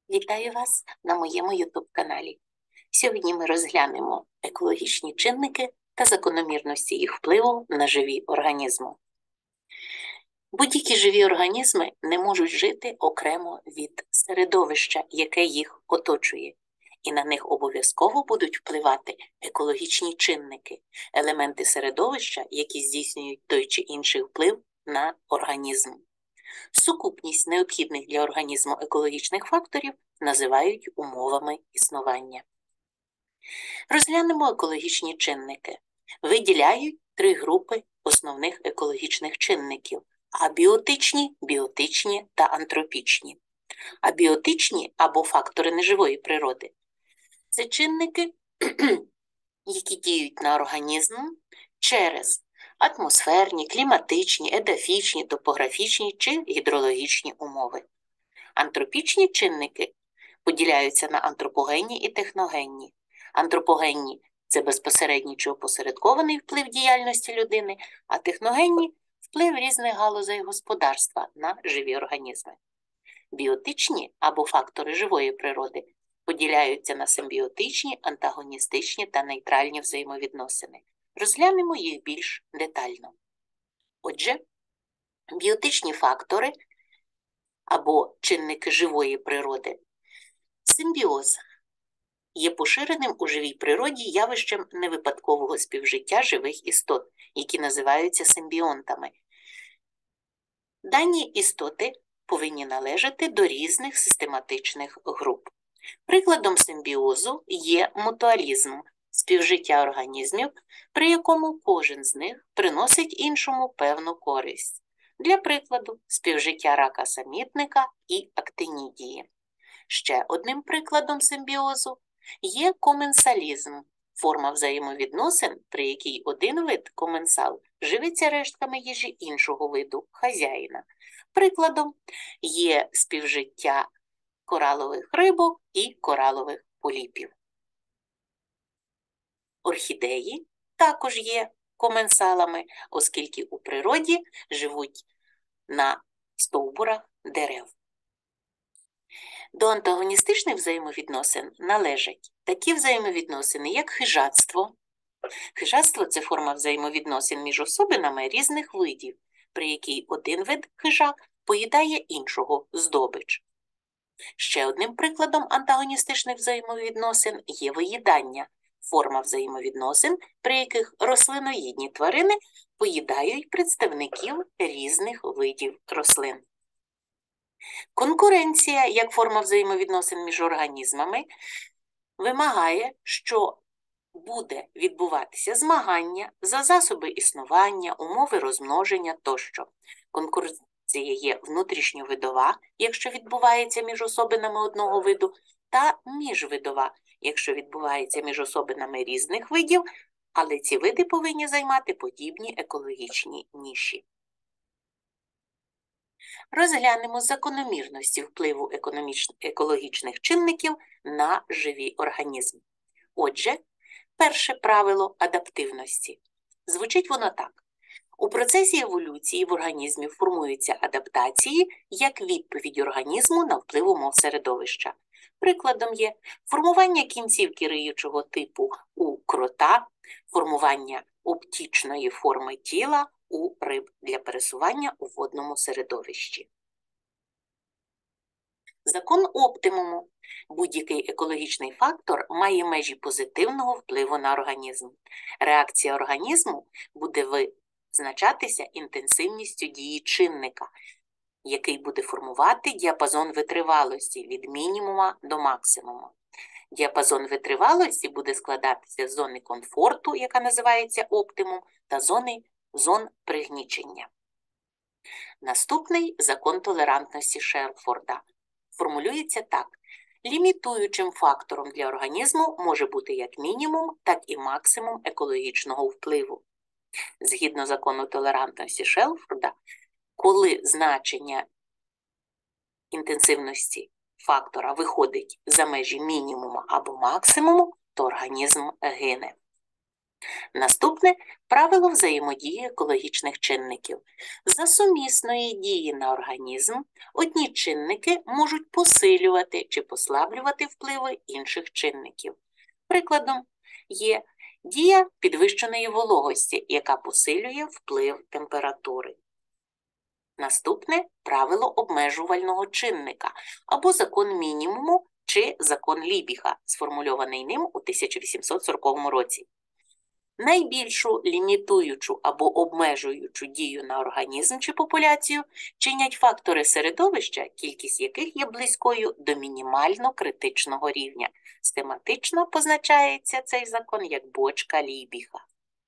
Вітаю вас на моєму YouTube-каналі. Сьогодні ми розглянемо екологічні чинники та закономірності їх впливу на живі організми. Будь-які живі організми не можуть жити окремо від середовища, яке їх оточує, і на них обов'язково будуть впливати екологічні чинники, елементи середовища, які здійснюють той чи інший вплив на організм. Сукупність необхідних для організму екологічних факторів називають умовами існування. Розглянемо екологічні чинники. Виділяють три групи основних екологічних чинників – абіотичні, біотичні та антропічні. Абіотичні або фактори неживої природи – це чинники, які діють на організм через атмосферні, кліматичні, едафічні, топографічні чи гідрологічні умови. Антропічні чинники поділяються на антропогенні і техногенні. Антропогенні – це безпосередній чи опосередкований вплив діяльності людини, а техногенні – вплив різних галузей господарства на живі організми. Біотичні або фактори живої природи поділяються на симбіотичні, антагоністичні та нейтральні взаємовідносини. Розглянемо їх більш детально. Отже, біотичні фактори або чинники живої природи. Симбіоз є поширеним у живій природі явищем невипадкового співжиття живих істот, які називаються симбіонтами. Дані істоти повинні належати до різних систематичних груп. Прикладом симбіозу є мутуалізм – співжиття організмів, при якому кожен з них приносить іншому певну користь. Для прикладу, співжиття рака-самітника і актинідії. Ще одним прикладом симбіозу є коменсалізм – форма взаємовідносин, при якій один вид коменсал живиться рештками їжі іншого виду – хазяїна. Прикладом є співжиття коралових рибок і коралових поліпів. Орхідеї також є коменсалами, оскільки у природі живуть на стовбурах дерев. До антагоністичних взаємовідносин належать такі взаємовідносини, як хижацтво. Хижацтво – це форма взаємовідносин між особинами різних видів, при якій один вид хижак поїдає іншого здобич. Ще одним прикладом антагоністичних взаємовідносин є виїдання – форма взаємовідносин, при яких рослиноїдні тварини поїдають представників різних видів рослин. Конкуренція, як форма взаємовідносин між організмами, вимагає, що буде відбуватися змагання за засоби існування, умови розмноження тощо. Конкуренція є внутрішньовидова, якщо відбувається між особинами одного виду, та міжвидова, якщо відбувається між особинами різних видів, але ці види повинні займати подібні екологічні ніші. Розглянемо закономірності впливу екологічних чинників на живі організми. Отже, перше правило адаптивності. Звучить воно так. У процесі еволюції в організмі формуються адаптації як відповідь організму на вплив умов середовища. Прикладом є формування кінцівки риючого типу у крота, формування оптічної форми тіла у риб для пересування у водному середовищі. Закон оптимуму. Будь-який екологічний фактор має межі позитивного впливу на організм. Реакція організму буде визначатися інтенсивністю дії чинника, який буде формувати діапазон витривалості від мінімума до максимуму. Діапазон витривалості буде складатися з зони комфорту, яка називається оптимум, та зон пригнічення. Наступний закон толерантності Шерфорда формулюється так. Лімітуючим фактором для організму може бути як мінімум, так і максимум екологічного впливу. Згідно закону толерантності Шерфорда, коли значення інтенсивності фактора виходить за межі мінімуму або максимуму, то організм гине. Наступне – правило взаємодії екологічних чинників. За сумісної дії на організм одні чинники можуть посилювати чи послаблювати впливи інших чинників. Прикладом є дія підвищеної вологості, яка посилює вплив температури. Наступне – правило обмежувального чинника або закон мінімуму чи закон Лібіга, сформульований ним у 1840 році. Найбільшу лімітуючу або обмежуючу дію на організм чи популяцію чинять фактори середовища, кількість яких є близькою до мінімально критичного рівня. Схематично позначається цей закон як бочка Лібіга.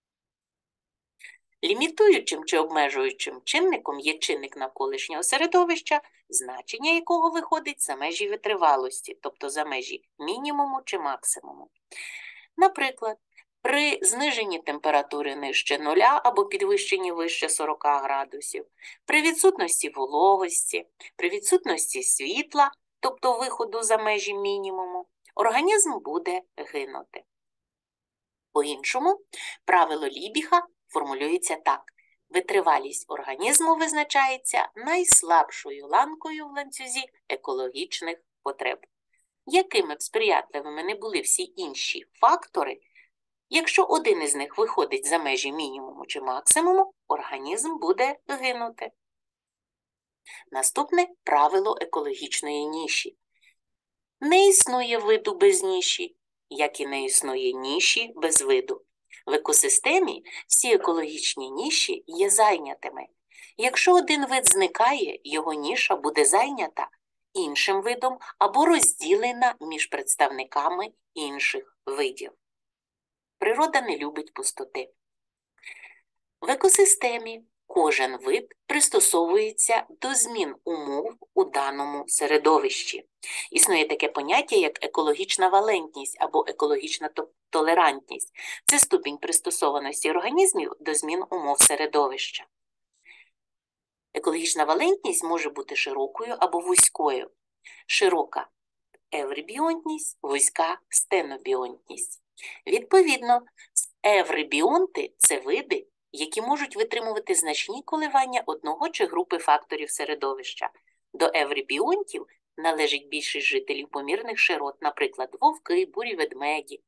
Лімітуючим чи обмежуючим чинником є чинник навколишнього середовища, значення якого виходить за межі витривалості, тобто за межі мінімуму чи максимуму. Наприклад, при зниженні температури нижче 0 або підвищенні вище 40 градусів, при відсутності вологості, при відсутності світла, тобто виходу за межі мінімуму, організм буде гинути. По-іншому, правило Лібіга формулюється так. Витривалість організму визначається найслабшою ланкою в ланцюзі екологічних потреб. Якими б сприятливими не були всі інші фактори, якщо один із них виходить за межі мінімуму чи максимуму, організм буде гинути. Наступне – правило екологічної ніші. Не існує виду без ніші, як і не існує ніші без виду. В екосистемі всі екологічні ніші є зайнятими. Якщо один вид зникає, його ніша буде зайнята іншим видом або розділена між представниками інших видів. Природа не любить пустоти. В екосистемі кожен вид пристосовується до змін умов у даному середовищі. Існує таке поняття, як екологічна валентність або екологічна толерантність. Це ступінь пристосованості організмів до змін умов середовища. Екологічна валентність може бути широкою або вузькою. Широка – еврибіонтність, вузька – стенобіонтність. Відповідно, еврибіонти – це види, які можуть витримувати значні коливання одного чи групи факторів середовища. До еврибіонтів належить більшість жителів помірних широт, наприклад, вовки, бурі ведмеді.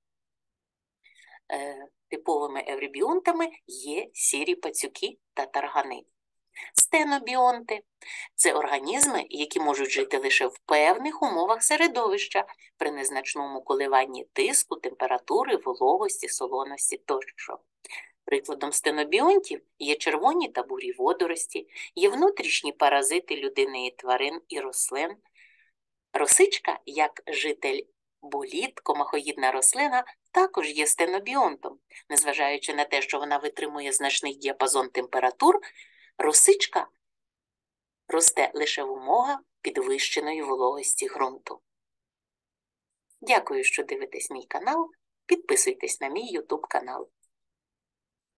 Типовими еврибіонтами є сірі пацюки та таргани. Стенобіонти – це організми, які можуть жити лише в певних умовах середовища при незначному коливанні тиску, температури, вологості, солоності тощо. Прикладом стенобіонтів є червоні та бурі водорості, є внутрішні паразити людини і тварин і рослин. Росичка, як житель боліт, комахоїдна рослина, також є стенобіонтом. Незважаючи на те, що вона витримує значний діапазон температур, росичка росте лише в умовах підвищеної вологості ґрунту. Дякую, що дивитесь мій канал. Підписуйтесь на мій YouTube канал.